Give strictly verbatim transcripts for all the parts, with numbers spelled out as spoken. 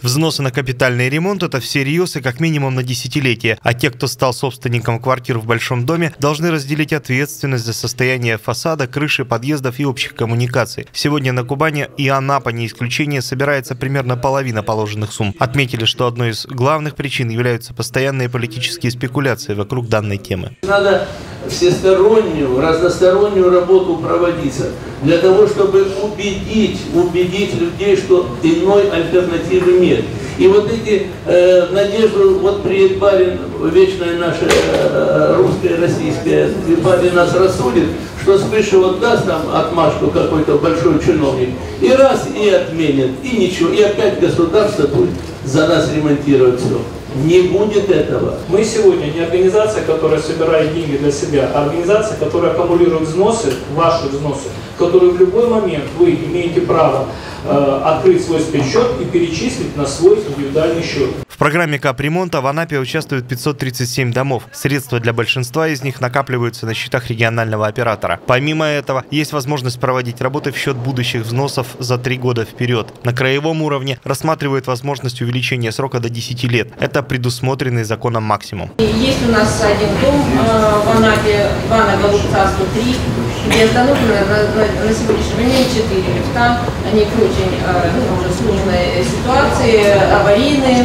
Взносы на капитальный ремонт – это всерьез и как минимум на десятилетие, а те, кто стал собственником квартир в большом доме, должны разделить ответственность за состояние фасада, крыши, подъездов и общих коммуникаций. Сегодня на Кубани и Анапа не исключение собирается примерно половина положенных сумм. Отметили, что одной из главных причин являются постоянные политические спекуляции вокруг данной темы. Надо всестороннюю, разностороннюю работу проводиться для того, чтобы убедить, убедить людей, что иной альтернативы нет. И вот эти э, надежды, вот приедет барин, вечная наша э, русская, российская, и барин нас рассудит, что свыше вот даст там отмашку какой-то большой чиновник, и раз, и отменит, и ничего, и опять государство будет за нас ремонтировать все. Не будет этого. Мы сегодня не организация, которая собирает деньги для себя, а организация, которая аккумулирует взносы, ваши взносы, которые в любой момент вы имеете право э, открыть свой спецсчет и перечислить на свой индивидуальный счет. В программе капремонта в Анапе участвует пятьсот тридцать семь домов. Средства для большинства из них накапливаются на счетах регионального оператора. Помимо этого, есть возможность проводить работы в счет будущих взносов за три года вперед. На краевом уровне рассматривают возможность увеличения срока до десяти лет. Это предусмотренный законом максимум. Есть у нас один дом э, в Анапе, Ивана Голубца, сто три, где установлено на, на, на сегодняшний момент четыре лифта. Они в очень э, ну, уже сложной ситуации, аварийные.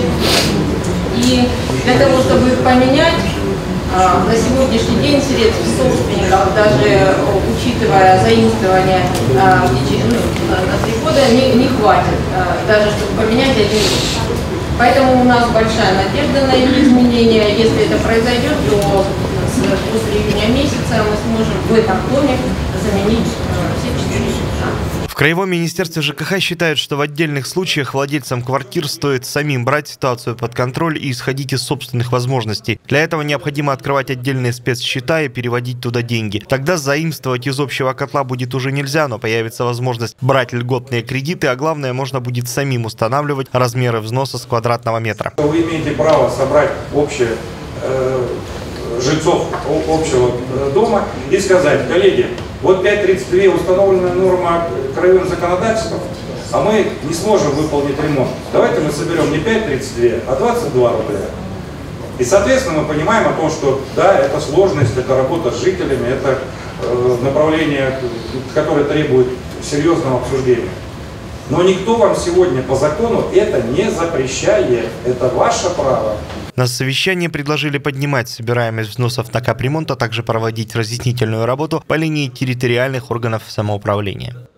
И для того, чтобы их поменять, на сегодняшний день средств собственников, даже учитывая заимствование ну, на три года, не, не хватит, даже чтобы поменять один лифт. Поэтому у нас большая надежда на их изменения. Если это произойдет, то после июня месяца мы сможем в этом доме заменить все четыре лифта. В Краевом министерстве ЖКХ считают, что в отдельных случаях владельцам квартир стоит самим брать ситуацию под контроль и исходить из собственных возможностей. Для этого необходимо открывать отдельные спецсчета и переводить туда деньги. Тогда заимствовать из общего котла будет уже нельзя, но появится возможность брать льготные кредиты, а главное, можно будет самим устанавливать размеры взноса с квадратного метра. Вы имеете право собрать общее э, жильцов общего дома и сказать: коллеги, вот пять тридцать два установленная норма краевым законодательством, а мы не сможем выполнить ремонт. Давайте мы соберем не пять тридцать два, а двадцать два рубля. И, соответственно, мы понимаем о том, что да, это сложность, это работа с жителями, это э, направление, которое требует серьезного обсуждения. Но никто вам сегодня по закону это не запрещает. Это ваше право. На совещании предложили поднимать собираемость взносов на капремонт, а также проводить разъяснительную работу по линии территориальных органов самоуправления.